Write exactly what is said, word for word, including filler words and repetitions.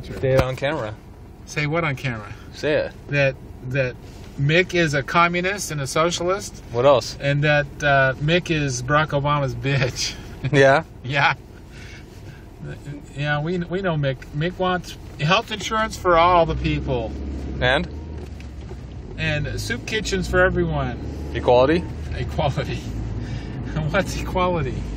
future. Say it on camera. Say what on camera? Say it. That that Mick is a communist and a socialist, What else? and that uh, Mick is Barack Obama's bitch. Yeah. Yeah. Yeah, we we know Mick. Mick wants health insurance for all the people And and soup kitchens for everyone. equality. Equality. What's equality?